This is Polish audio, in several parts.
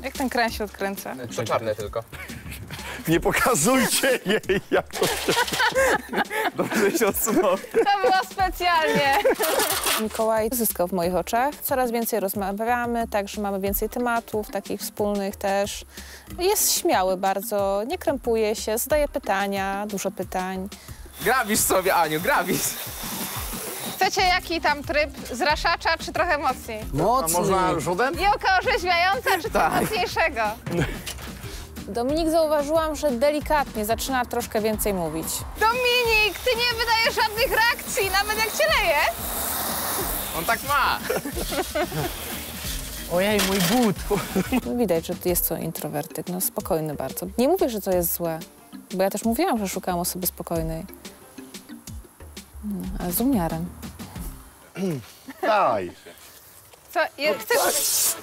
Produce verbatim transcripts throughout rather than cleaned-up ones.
Jak ten kran się odkręca? To czarne tylko. Nie pokazujcie jej, jak to się... Dobrze się odsunął. To było specjalnie. Mikołaj zyskał w moich oczach. Coraz więcej rozmawiamy, także mamy więcej tematów, takich wspólnych też. Jest śmiały bardzo, nie krępuje się, zadaje pytania, dużo pytań. Grabisz sobie, Aniu, grabisz. Chcecie jaki tam tryb? Zraszacza czy trochę mocniej? A Mocny. można rzodem? Piłka orzeźwiająca czy coś Tak. mocniejszego? Dominik, zauważyłam, że delikatnie zaczyna troszkę więcej mówić. Dominik, ty nie wydajesz żadnych reakcji, nawet jak cię leje. On tak ma. Ojej, mój but. No, widać, że jest to introwertyk, no spokojny bardzo. Nie mówię, że to jest złe, bo ja też mówiłam, że szukałam osoby spokojnej. No, ale z umiarem. Daj. Co? Je, chcesz...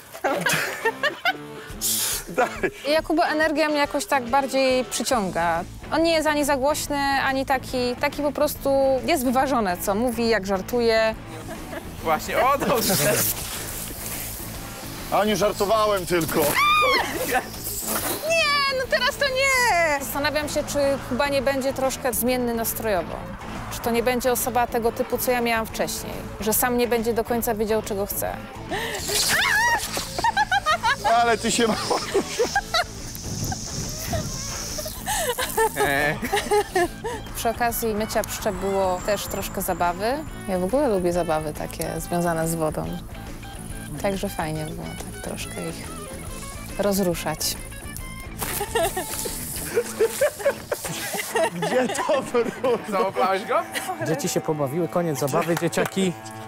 Daj. Jakuba energia mnie jakoś tak bardziej przyciąga. On nie jest ani za głośny, ani taki, taki po prostu jest wyważony, co mówi, jak żartuje. Właśnie, o dobrze. Aniu, żartowałem tylko. Nie, no teraz to nie! Zastanawiam się, czy Kuba nie będzie troszkę zmienny nastrojowo. Czy to nie będzie osoba tego typu, co ja miałam wcześniej. Że sam nie będzie do końca wiedział, czego chce. Ale ty się... Przy okazji mycia pszczep było też troszkę zabawy. Ja w ogóle lubię zabawy takie związane z wodą. Także fajnie było tak troszkę ich rozruszać. Gdzie to wróciło? Załapałeś go? Dzieci się pobawiły, koniec zabawy, dzieciaki.